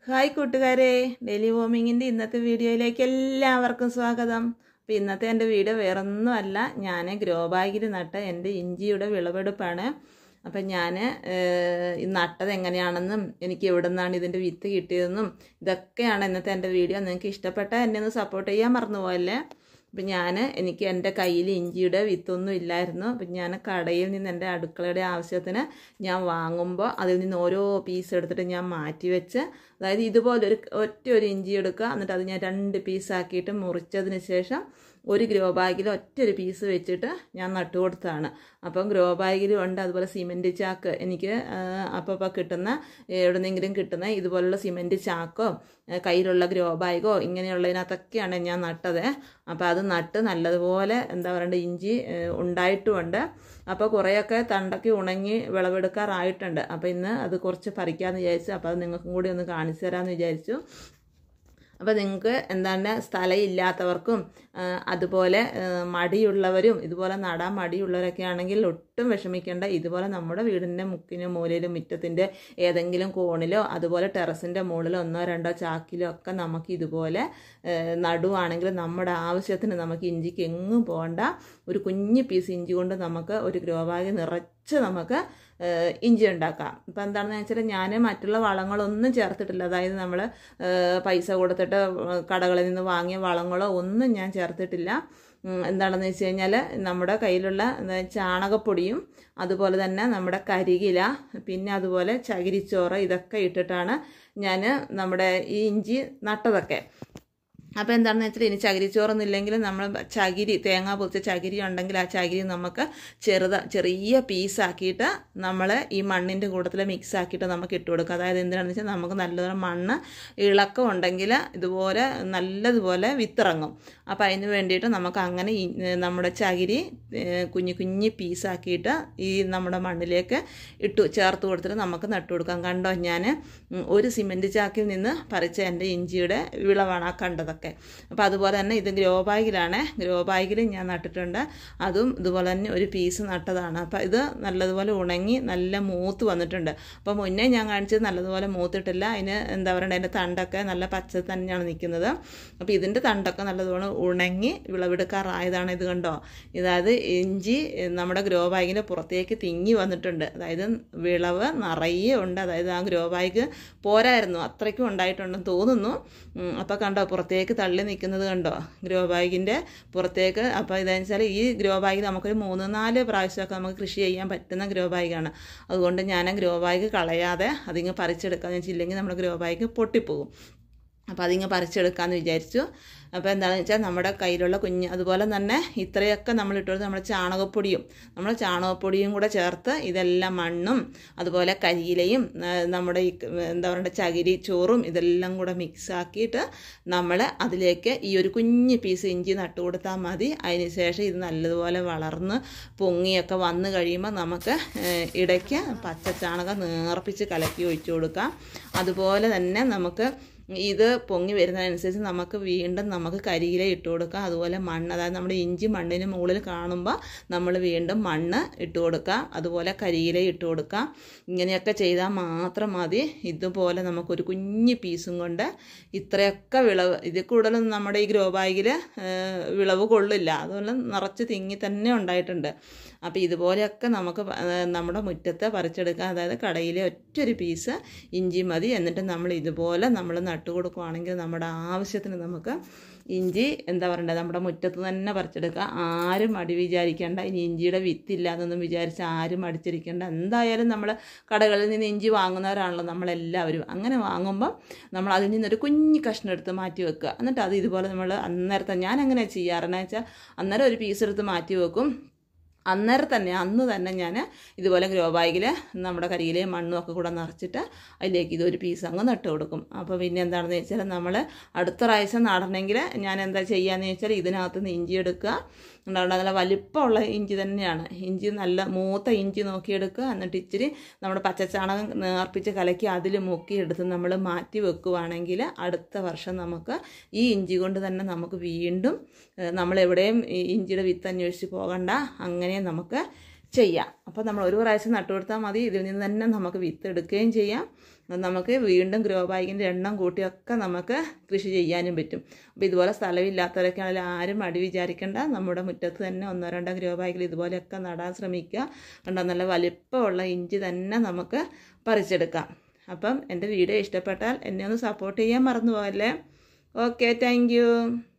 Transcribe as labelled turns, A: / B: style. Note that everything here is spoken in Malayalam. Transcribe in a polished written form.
A: ഹായ് കൂട്ടുകാരെ, ഡെയിലി വോമിങ്ങിൻ്റെ ഇന്നത്തെ വീഡിയോയിലേക്ക് എല്ലാവർക്കും സ്വാഗതം. അപ്പോൾ ഇന്നത്തെ എൻ്റെ വീഡിയോ വേറൊന്നുമല്ല, ഞാൻ ഗ്രോ ബാഗിൽ നട്ട എൻ്റെ ഇഞ്ചിയുടെ വിളവെടുപ്പാണ്. അപ്പം ഞാൻ നട്ടത് എങ്ങനെയാണെന്നും എനിക്ക് എവിടെ നിന്നാണ് ഇതിൻ്റെ വിത്ത് കിട്ടിയതെന്നും ഇതൊക്കെയാണ് ഇന്നത്തെ എൻ്റെ വീഡിയോ. നിങ്ങൾക്ക് ഇഷ്ടപ്പെട്ടാൽ എന്നെ ഒന്ന് സപ്പോർട്ട് ചെയ്യാൻ മറന്നുപോയല്ലേ. അപ്പം എനിക്ക് എൻ്റെ കയ്യിൽ ഇഞ്ചിയുടെ വിത്തൊന്നും ഇല്ലായിരുന്നു. അപ്പം ഞാൻ കടയിൽ നിന്ന് എൻ്റെ അടുക്കളയുടെ ആവശ്യത്തിന് ഞാൻ വാങ്ങുമ്പോൾ അതിൽ നിന്ന് ഓരോ പീസ് എടുത്തിട്ട് ഞാൻ മാറ്റി വെച്ച്, അതായത് ഇതുപോലെ ഒരു ഇഞ്ചി എടുക്കുക, എന്നിട്ട് അത് ഞാൻ 2 പീസാക്കിയിട്ട് മുറിച്ചതിന് ശേഷം ഒരു ഗ്രോ ബാഗിൽ ഒരു പീസ് വെച്ചിട്ട് ഞാൻ നട്ടു കൊടുത്തതാണ്. അപ്പം ഗ്രോ ബാഗിലും ഉണ്ട്, അതുപോലെ സിമെൻറ്റ് ചാക്ക് എനിക്ക് അപ്പോൾ കിട്ടുന്ന എവിടെന്നെങ്കിലും കിട്ടുന്ന ഇതുപോലുള്ള സിമെൻറ്റ് ചാക്കോ കയ്യിലുള്ള ഗ്രോ ബാഗോ ഇങ്ങനെയുള്ളതിനകത്തൊക്കെയാണ് ഞാൻ നട്ടത്. അപ്പോൾ അത് നട്ട് നല്ലതുപോലെ ഇഞ്ചി ഉണ്ടായിട്ടുമുണ്ട്. അപ്പോൾ കുറേയൊക്കെ തണ്ടൊക്കെ ഉണങ്ങി വിളവെടുക്കാറായിട്ടുണ്ട്. അപ്പോൾ ഇന്ന് അത് കുറച്ച് പറിക്കാമെന്ന് വിചാരിച്ചു. അപ്പോൾ അത് നിങ്ങൾക്കും കൂടി ഒന്ന് കാണിച്ചു തരാമെന്ന് വിചാരിച്ചു. അപ്പോൾ നിങ്ങൾക്ക് സ്ഥലമില്ലാത്തവർക്കും അതുപോലെ മടിയുള്ളവരും ഇതുപോലെ നടാൻ മടിയുള്ളവരൊക്കെ ആണെങ്കിൽ ഒട്ടും വിഷമിക്കേണ്ട. ഇതുപോലെ നമ്മുടെ വീടിൻ്റെ മുക്കിനോ മൂലയിലോ മുറ്റത്തിൻ്റെ ഏതെങ്കിലും കോണിലോ അതുപോലെ ടെറസിൻ്റെ മുകളിലോ 1-2 ചാക്കിലോ ഒക്കെ നമുക്ക് ഇതുപോലെ നടുവാണെങ്കിൽ നമ്മുടെ ആവശ്യത്തിന് നമുക്ക് ഇഞ്ചിക്ക് എങ്ങും പോകണ്ട. ഒരു കുഞ്ഞ് പീസ് ഇഞ്ചി കൊണ്ട് നമുക്ക് ഒരു ഗ്രോ ബാഗ് നിറച്ച് നമുക്ക് ഇഞ്ചി ഉണ്ടാക്കാം. ഇപ്പം എന്താണെന്ന് വെച്ചാൽ ഞാൻ മറ്റുള്ള വളങ്ങളൊന്നും ചേർത്തിട്ടില്ല. അതായത് നമ്മൾ പൈസ കൊടുത്തിട്ട് കടകളിൽ നിന്ന് വാങ്ങിയ വളങ്ങളോ ഒന്നും ഞാൻ ചേർത്തിട്ടില്ല. എന്താണെന്ന് വെച്ച് കഴിഞ്ഞാൽ നമ്മുടെ കയ്യിലുള്ള ചാണകപ്പൊടിയും അതുപോലെ തന്നെ നമ്മുടെ കരികില, പിന്നെ അതുപോലെ ചകിരിച്ചോറ്, ഇതൊക്കെ ഇട്ടിട്ടാണ് ഞാൻ നമ്മുടെ ഈ ഇഞ്ചി നട്ടതൊക്കെ. അപ്പോൾ എന്താണെന്ന് വെച്ചാൽ ഇനി ചകിരിച്ചോറൊന്നുമില്ലെങ്കിൽ നമ്മൾ തേങ്ങ പൊതിച്ച ചകിരി ഉണ്ടെങ്കിൽ ആ ചകിരി നമുക്ക് ചെറിയ പീസാക്കിയിട്ട് നമ്മൾ ഈ മണ്ണിൻ്റെ കൂട്ടത്തിൽ മിക്സ് ആക്കിയിട്ട് നമുക്ക് ഇട്ട് കൊടുക്കുക. അതായത് എന്തിനാണെന്ന് വെച്ചാൽ നമുക്ക് നല്ലപോലെ മണ്ണ് ഇളക്കം ഉണ്ടെങ്കിൽ ഇതുപോലെ നല്ലതുപോലെ വിത്തിറങ്ങും. അപ്പോൾ അതിന് വേണ്ടിയിട്ട് നമുക്ക് അങ്ങനെ നമ്മുടെ ചകിരി കുഞ്ഞു പീസാക്കിയിട്ട് ഈ നമ്മുടെ മണ്ണിലേക്ക് ചേർത്ത് കൊടുത്തിട്ട് നമുക്ക് നട്ടു കൊടുക്കാം. കണ്ടോ, ഞാൻ ഒരു സിമെൻറ്റ് ചാക്കിൽ നിന്ന് പറിച്ച എൻ്റെ ഇഞ്ചിയുടെ വിളവാണ് ആ കണ്ടതൊക്കെ. അപ്പോൾ അതുപോലെ തന്നെ ഇത് ഗ്രോ ബാഗിൽ ഞാൻ നട്ടിട്ടുണ്ട്. അതും ഇതുപോലെ തന്നെ ഒരു പീസ് നട്ടതാണ്. അപ്പോൾ ഇത് നല്ലതുപോലെ ഉണങ്ങി നല്ല മൂത്ത് വന്നിട്ടുണ്ട്. അപ്പോൾ മുന്നേ ഞാൻ കാണിച്ചത് നല്ലതുപോലെ മൂത്തിട്ടില്ല. അതിന് അതിൻ്റെ തണ്ടൊക്കെ നല്ല പച്ച തന്നെയാണ് നിൽക്കുന്നത്. അപ്പോൾ ഇതിൻ്റെ തണ്ടൊക്കെ നല്ലതുപോലെ ഉണങ്ങി വിളവെടുക്കാറായതാണ്. ഇത് കണ്ടോ, അതായത് ഇഞ്ചി നമ്മുടെ ഗ്രോ ബാഗിൻ്റെ പുറത്തേക്ക് തിങ്ങി വന്നിട്ടുണ്ട്. അതായത് വിളവ് നിറയെ ഉണ്ട്. അതായത് ആ ഗ്രോ ബാഗ് പോരായിരുന്നു, അത്രയ്ക്കും ഉണ്ടായിട്ടുണ്ടെന്ന് തോന്നുന്നു. അപ്പോൾ കണ്ടോ, പുറത്തേക്ക് തള്ളി നിൽക്കുന്നത് കണ്ടോ ഗ്രോ ബാഗിൻ്റെ പുറത്തേക്ക്. അപ്പോൾ ഇതെന്ന് വെച്ചാൽ ഈ ഗ്രോ ബാഗ് നമുക്കൊരു 3-4 പ്രാവശ്യമൊക്കെ നമുക്ക് കൃഷി ചെയ്യാൻ പറ്റുന്ന ഗ്രോ ബാഗാണ്. അതുകൊണ്ട് ഞാൻ ഗ്രോ ബാഗ് കളയാതെ അതിങ്ങ് പറിച്ചെടുക്കാമെന്ന് വെച്ചില്ലെങ്കിൽ നമ്മുടെ ഗ്രോ ബാഗ് പൊട്ടിപ്പോകും. അപ്പോൾ അതിങ്ങ് പറിച്ചെടുക്കാമെന്ന് വിചാരിച്ചു. അപ്പോൾ എന്താണെന്ന് വെച്ചാൽ നമ്മുടെ കയ്യിലുള്ള അതുപോലെ തന്നെ ഇത്രയൊക്കെ നമ്മൾ ഇട്ടുകൊടുത്ത് നമ്മുടെ ചാണകപ്പൊടിയും കൂടെ ചേർത്ത് ഇതെല്ലാം മണ്ണും അതുപോലെ കരിയിലയും നമ്മുടെ ഈ ചകിരി ചോറും ഇതെല്ലാം കൂടെ മിക്സാക്കിയിട്ട് നമ്മൾ അതിലേക്ക് ഈ ഒരു കുഞ്ഞ് പീസ് ഇഞ്ചി നട്ടു കൊടുത്താൽ മതി. അതിന് ശേഷം ഇത് നല്ലതുപോലെ വളർന്ന് പൊങ്ങിയൊക്കെ വന്നു കഴിയുമ്പോൾ നമുക്ക് ഇടയ്ക്ക് പച്ചച്ചാണകം നേർപ്പിച്ച് കലക്കി ഒഴിച്ചു കൊടുക്കാം. അതുപോലെ തന്നെ നമുക്ക് ഇത് പൊങ്ങി വരുന്നതനുസരിച്ച് നമുക്ക് വീണ്ടും നമുക്ക് കരിയില ഇട്ട് കൊടുക്കാം. അതുപോലെ മണ്ണ്, അതായത് നമ്മുടെ ഇഞ്ചി മണ്ണിന് മുകളിൽ കാണുമ്പോൾ നമ്മൾ വീണ്ടും മണ്ണ് ഇട്ട് കൊടുക്കാം, അതുപോലെ കരിയില ഇട്ട് കൊടുക്കാം. ഇങ്ങനെയൊക്കെ ചെയ്താൽ മാത്രം മതി. ഇതുപോലെ നമുക്കൊരു കുഞ്ഞ് പീസും കൊണ്ട് ഇത്രയൊക്കെ വിളവ്, ഇതിൽ കൂടുതലൊന്നും നമ്മുടെ ഈ ഗ്രോ ബാഗിൽ വിളവ് കൊള്ളില്ല. അതുപോലെ നിറച്ച് തിങ്ങി തന്നെ ഉണ്ടായിട്ടുണ്ട്. അപ്പോൾ ഇതുപോലെയൊക്കെ നമുക്ക് നമ്മുടെ മുറ്റത്ത് പറിച്ചെടുക്കാം. അതായത് കടയിലെ ഒരു പീസ് ഇഞ്ചി മതി. എന്നിട്ട് നമ്മൾ ഇതുപോലെ നമ്മൾ നട്ടു കൊടുക്കുകയാണെങ്കിൽ നമ്മുടെ ആവശ്യത്തിന് നമുക്ക് ഇഞ്ചി നമ്മുടെ മുറ്റത്ത് തന്നെ പറിച്ചെടുക്കാം. ആരും മടി വിചാരിക്കേണ്ട. ഇനി ഇഞ്ചിയുടെ വിത്തില്ല എന്നൊന്നും വിചാരിച്ച് ആരും മടിച്ചിരിക്കേണ്ട. എന്തായാലും നമ്മൾ കടകളിൽ നിന്ന് ഇഞ്ചി വാങ്ങുന്നവരാണല്ലോ നമ്മളെല്ലാവരും. അങ്ങനെ വാങ്ങുമ്പോൾ നമ്മൾ അതിൽ നിന്നൊരു കുഞ്ഞ് കഷ്ണം എടുത്ത് മാറ്റി വെക്കുക. എന്നിട്ട് അത് ഇതുപോലെ നമ്മൾ ഞാൻ അങ്ങനെ ചെയ്യാറെന്ന് വെച്ചാൽ അന്നേരം ഒരു പീസ് എടുത്ത് മാറ്റി വെക്കും. അന്ന് തന്നെ ഞാൻ ഇതുപോലെ ഗ്രോ ബാഗിൽ നമ്മുടെ കരിയിലെയും മണ്ണും ഒക്കെ കൂടെ നിറച്ചിട്ട് അതിലേക്ക് ഇതൊരു പീസ് അങ്ങ് നട്ട് കൊടുക്കും. അപ്പോൾ പിന്നെ എന്താണെന്ന് വെച്ചാൽ നമ്മൾ അടുത്ത പ്രാവശ്യം നടണമെങ്കിൽ ഞാൻ എന്താ ചെയ്യാന്ന് വെച്ചാൽ ഇതിനകത്ത് നിന്ന് ഇഞ്ചി എടുക്കുക. നല്ല വലിപ്പമുള്ള ഇഞ്ചി തന്നെയാണ്. ഇഞ്ചി നല്ല മൂത്ത ഇഞ്ചി നോക്കിയെടുക്കുക. എന്നിട്ട് ഇച്ചിരി നമ്മുടെ പച്ചച്ചാണകം നേർപ്പിച്ച് കലക്കി അതിൽ മുക്കിയെടുത്ത് നമ്മൾ മാറ്റി വെക്കുകയാണെങ്കിൽ അടുത്ത വർഷം നമുക്ക് ഈ ഇഞ്ചി കൊണ്ട് തന്നെ നമുക്ക് വീണ്ടും നമ്മളെവിടെയും ഇഞ്ചിയുടെ വിത്ത് അന്വേഷിച്ച് പോകണ്ട. അങ്ങനെ നമുക്ക് ചെയ്യാം. അപ്പോൾ നമ്മൾ ഒരു പ്രാവശ്യം നട്ടു കൊടുത്താൽ മതി. ഇതിൽ നിന്ന് തന്നെ നമുക്ക് വിത്ത് എടുക്കുകയും ചെയ്യാം. നമുക്ക് വീണ്ടും ഗ്രോ ബാഗിൻ്റെ എണ്ണം കൂട്ടിയൊക്കെ നമുക്ക് കൃഷി ചെയ്യാനും പറ്റും. അപ്പോൾ ഇതുപോലെ സ്ഥലമില്ലാത്തവരൊക്കെ ആണെങ്കിലും ആരും മടി വിചാരിക്കേണ്ട. നമ്മുടെ മുറ്റത്ത് തന്നെ 1-2 ഗ്രോ ബാഗിൽ ഇതുപോലെയൊക്കെ നടാൻ ശ്രമിക്കുക. കണ്ടോ, നല്ല വലിപ്പമുള്ള ഇഞ്ചി തന്നെ നമുക്ക് പറിച്ചെടുക്കാം. അപ്പം എൻ്റെ വീഡിയോ ഇഷ്ടപ്പെട്ടാൽ എന്നെ ഒന്ന് സപ്പോർട്ട് ചെയ്യാൻ മറന്നു പോകല്ലേ. Okay, thank U.